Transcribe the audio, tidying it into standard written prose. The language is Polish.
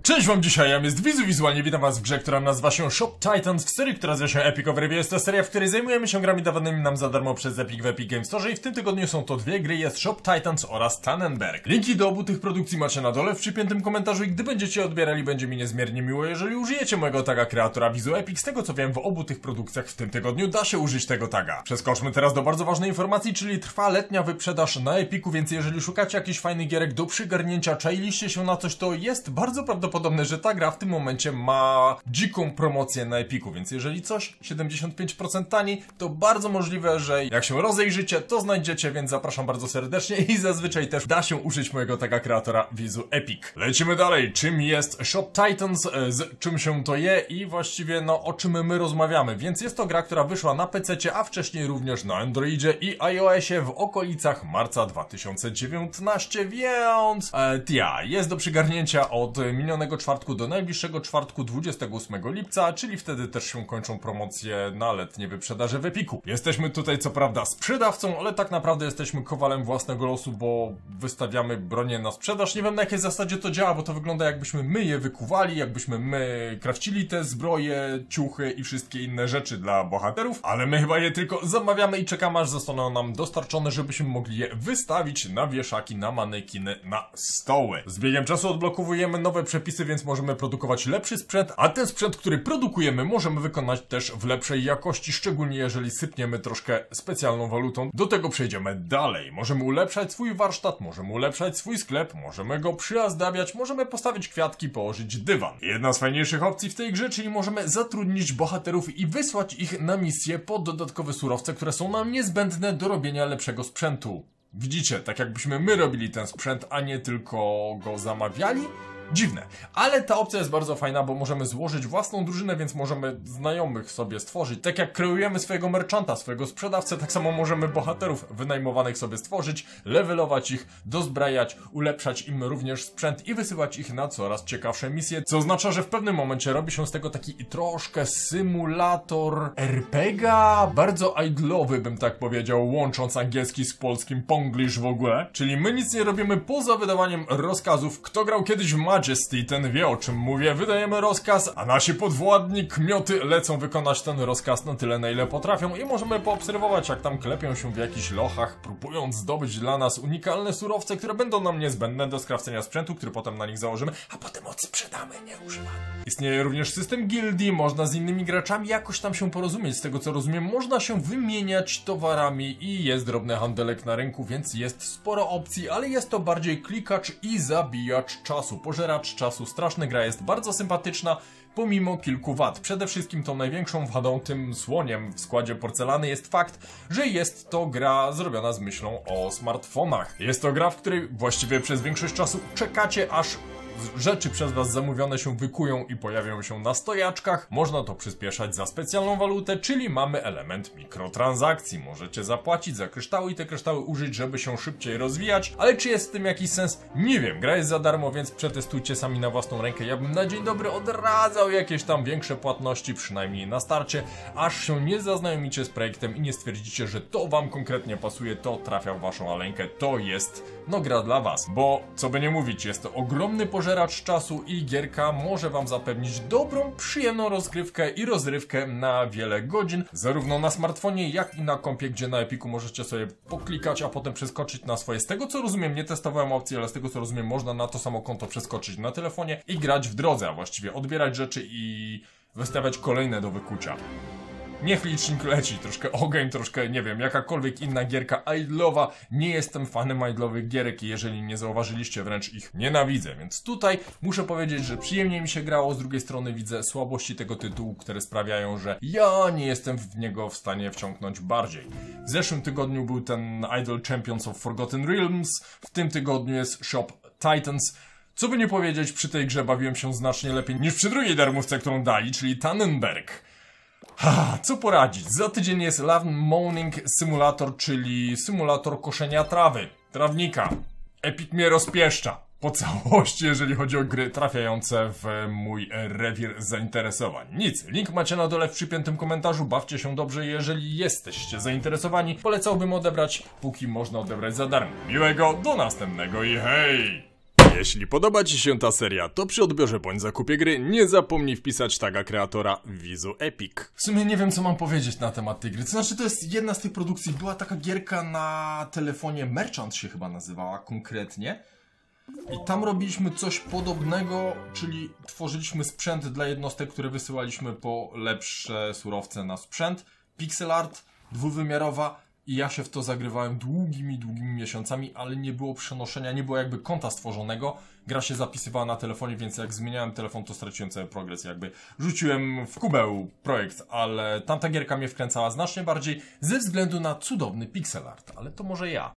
Cześć wam dzisiaj, ja jest Wizu Wizualnie, witam was w grze, która nazywa się Shop Titans, w serii, która nazywa się Epic of Review. Jest to seria, w której zajmujemy się grami dawanymi nam za darmo przez Epic w Epic Games Store i w tym tygodniu są to dwie gry, jest Shop Titans oraz Tannenberg. Linki do obu tych produkcji macie na dole w przypiętym komentarzu i gdy będziecie odbierali, będzie mi niezmiernie miło, jeżeli użyjecie mojego taga kreatora Wizu Epic. Z tego co wiem, w obu tych produkcjach w tym tygodniu da się użyć tego taga. Przeskoczmy teraz do bardzo ważnej informacji, czyli trwa letnia wyprzedaż na Epiku, więc jeżeli szukacie jakichś fajnych gierek do przygarnięcia, czailiście się na coś, to jest bardzo prawdopodobne, że ta gra w tym momencie ma dziką promocję na Epiku, więc jeżeli coś 75% taniej, to bardzo możliwe, że jak się rozejrzycie, to znajdziecie, więc zapraszam bardzo serdecznie i zazwyczaj też da się użyć mojego taga kreatora Wizu Epic. Lecimy dalej. Czym jest Shop Titans, z czym się to je i właściwie no o czym my rozmawiamy, więc jest to gra, która wyszła na PC-cie, a wcześniej również na Androidzie i iOSie w okolicach marca 2019, więc jest do przygarnięcia od minionego czwartku do najbliższego czwartku 28 lipca, czyli wtedy też się kończą promocje na letnie wyprzedaże w Epiku. Jesteśmy tutaj co prawda sprzedawcą, ale tak naprawdę jesteśmy kowalem własnego losu, bo wystawiamy bronię na sprzedaż. Nie wiem, na jakiej zasadzie to działa, bo to wygląda jakbyśmy my je wykuwali, jakbyśmy my krawcili te zbroje, ciuchy i wszystkie inne rzeczy dla bohaterów, ale my chyba je tylko zamawiamy i czekamy, aż zostaną nam dostarczone, żebyśmy mogli je wystawić na wieszaki, na manekiny, na stoły. Z biegiem czasu odblokowujemy nowe przepisy, więc możemy produkować lepszy sprzęt, a ten sprzęt, który produkujemy, możemy wykonać też w lepszej jakości, szczególnie jeżeli sypniemy troszkę specjalną walutą. Do tego przejdziemy dalej. Możemy ulepszać swój warsztat, możemy ulepszać swój sklep, możemy go przyazdawiać, możemy postawić kwiatki, położyć dywan. Jedna z fajniejszych opcji w tej grze, czyli możemy zatrudnić bohaterów i wysłać ich na misje po dodatkowe surowce, które są nam niezbędne do robienia lepszego sprzętu. Widzicie, tak jakbyśmy my robili ten sprzęt, a nie tylko go zamawiali? Dziwne, ale ta opcja jest bardzo fajna, bo możemy złożyć własną drużynę, więc możemy znajomych sobie stworzyć. Tak jak kreujemy swojego merchanta, swojego sprzedawcę, tak samo możemy bohaterów wynajmowanych sobie stworzyć, levelować ich, dozbrajać, ulepszać im również sprzęt i wysyłać ich na coraz ciekawsze misje, co oznacza, że w pewnym momencie robi się z tego taki troszkę symulator RPGa, bardzo idlowy bym tak powiedział, łącząc angielski z polskim, ponglish w ogóle. Czyli my nic nie robimy poza wydawaniem rozkazów. Kto grał kiedyś w Majesty, ten wie, o czym mówię. Wydajemy rozkaz, a nasi podwładni kmioty lecą wykonać ten rozkaz na tyle, na ile potrafią i możemy poobserwować, jak tam klepią się w jakichś lochach, próbując zdobyć dla nas unikalne surowce, które będą nam niezbędne do skrafcenia sprzętu, który potem na nich założymy, a potem odsprzedamy nieużywany. Istnieje również system gildii, można z innymi graczami jakoś tam się porozumieć. Z tego co rozumiem, można się wymieniać towarami i jest drobny handelek na rynku, więc jest sporo opcji, ale jest to bardziej klikacz i zabijacz czasu. Pożeracz czasu. Straszna gra, jest bardzo sympatyczna, pomimo kilku wad. Przede wszystkim tą największą wadą, tym słoniem w składzie porcelany jest fakt, że jest to gra zrobiona z myślą o smartfonach. Jest to gra, w której właściwie przez większość czasu czekacie, aż rzeczy przez was zamówione się wykują i pojawią się na stojaczkach. Można to przyspieszać za specjalną walutę, czyli mamy element mikrotransakcji. Możecie zapłacić za kryształy i te kryształy użyć, żeby się szybciej rozwijać, ale czy jest w tym jakiś sens? Nie wiem. Gra jest za darmo, więc przetestujcie sami na własną rękę. Ja bym na dzień dobry odradzał jakieś tam większe płatności, przynajmniej na starcie, aż się nie zaznajomicie z projektem i nie stwierdzicie, że to wam konkretnie pasuje, to trafia w waszą aleńkę, to jest no gra dla was. Bo co by nie mówić, jest to ogromny pożeracz czasu i gierka może wam zapewnić dobrą, przyjemną rozgrywkę i rozrywkę na wiele godzin, zarówno na smartfonie, jak i na kompie, gdzie na Epiku możecie sobie poklikać, a potem przeskoczyć na swoje. Z tego co rozumiem, nie testowałem opcji, ale z tego co rozumiem, można na to samo konto przeskoczyć na telefonie i grać w drodze, a właściwie odbierać rzeczy i wystawiać kolejne do wykucia. Niech licznik leci, troszkę ogień, troszkę, nie wiem, jakakolwiek inna gierka idlowa. Nie jestem fanem idlowych gierek i jeżeli nie zauważyliście, wręcz ich nienawidzę, więc tutaj muszę powiedzieć, że przyjemnie mi się grało, z drugiej strony widzę słabości tego tytułu, które sprawiają, że ja nie jestem w niego w stanie wciągnąć bardziej. W zeszłym tygodniu był ten Idle Champions of Forgotten Realms, w tym tygodniu jest Shop Titans. Co by nie powiedzieć, przy tej grze bawiłem się znacznie lepiej niż przy drugiej darmówce, którą dali, czyli Tannenberg. Co poradzić? Za tydzień jest Lawn Mowing Simulator, czyli symulator koszenia trawy, trawnika. Epic mnie rozpieszcza po całości, jeżeli chodzi o gry trafiające w mój rewir zainteresowań. Nic, link macie na dole w przypiętym komentarzu, bawcie się dobrze, jeżeli jesteście zainteresowani. Polecałbym odebrać, póki można odebrać za darmo. Miłego, do następnego i hej! Jeśli podoba Ci się ta seria, to przy odbiorze bądź zakupie gry nie zapomnij wpisać taga kreatora Vizu Epic. W sumie nie wiem, co mam powiedzieć na temat tej gry. To znaczy, to jest jedna z tych produkcji. Była taka gierka na telefonie, Merchant się chyba nazywała konkretnie. I tam robiliśmy coś podobnego, czyli tworzyliśmy sprzęt dla jednostek, które wysyłaliśmy po lepsze surowce na sprzęt. Pixel art, dwuwymiarowa. I ja się w to zagrywałem długimi miesiącami, ale nie było przenoszenia, nie było jakby konta stworzonego. Gra się zapisywała na telefonie, więc jak zmieniałem telefon, to straciłem cały progres. Jakby rzuciłem w kubeł projekt, ale tamta gierka mnie wkręcała znacznie bardziej ze względu na cudowny pixel art. Ale to może ja.